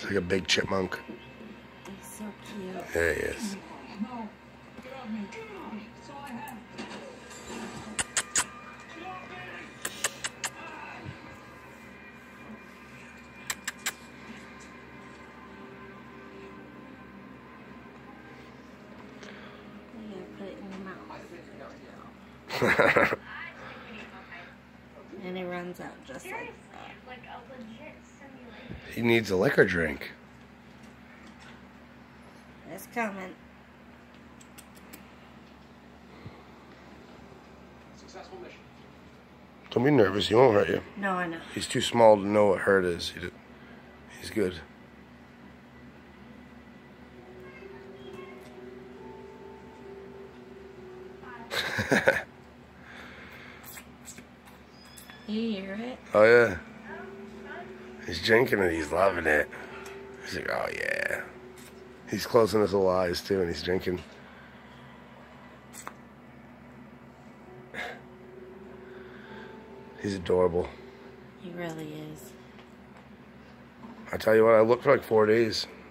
It's like a big chipmunk. He's so cute. There he is. Put it in the mouth. And it runs out just like that. He needs a liquor drink. It's coming. Successful mission. Don't be nervous. He won't hurt you. No, I know. He's too small to know what hurt is. He's good. You hear it? Oh yeah. He's drinking it. He's loving it. He's like, oh yeah. He's closing his little eyes too, and he's drinking. He's adorable. He really is. I tell you what, I looked for like 4 days.